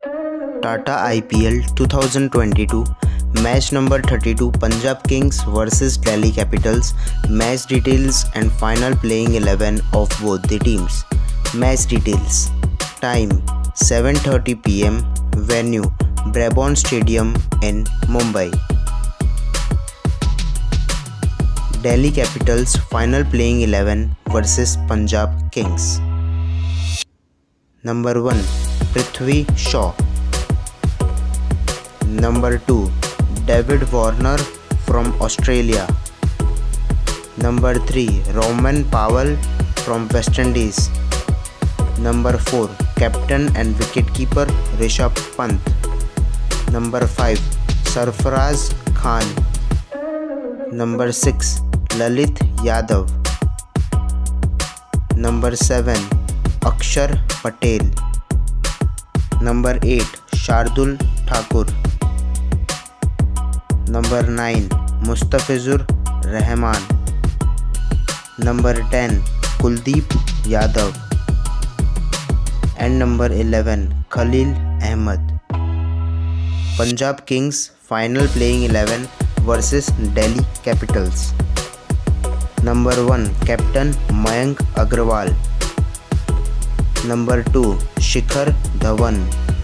Tata IPL 2022 Match number 32 Punjab Kings vs Delhi Capitals. Match details and final playing 11 of both the teams. Match details. Time 7:30 PM. Venue Brabourne Stadium in Mumbai. Delhi Capitals final playing 11 vs Punjab Kings. Number 1 Prithvi Shaw. Number 2 David Warner from Australia. Number 3 Roman Powell from West Indies. Number 4 Captain and wicketkeeper Rishabh Pant. Number 5 Sarfaraz Khan. Number 6 Lalit Yadav. Number 7 Akshar Patel. Number 8 Shardul Thakur. Number 9 Mustafizur Rahman. Number 10 Kuldeep Yadav. And number 11 Khalil Ahmed. Punjab Kings final playing 11 vs Delhi Capitals. Number 1 Captain Mayank Agarwal. Number 2 Shikhar Dhawan.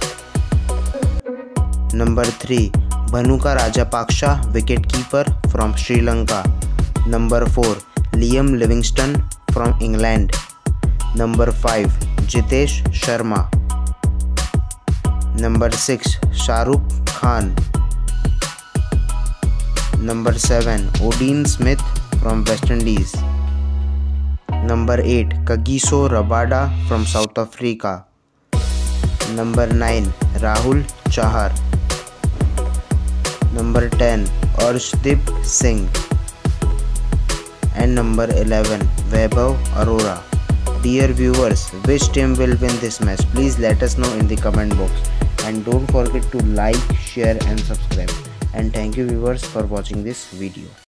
Number 3 Bhanuka Rajapaksha wicketkeeper from Sri Lanka. Number 4 Liam Livingstone from England. Number 5 Jitesh Sharma. Number 6 Shahrukh Khan. Number 7 Odin Smith from West Indies. Number 8 Kagiso Rabada from South Africa. Number 9 Rahul Chahar. Number 10 Arshdeep Singh. And number 11 Vaibhav Arora. Dear viewers, which team will win this match? Please let us know in the comment box. And don't forget to like, share and subscribe. And thank you viewers for watching this video.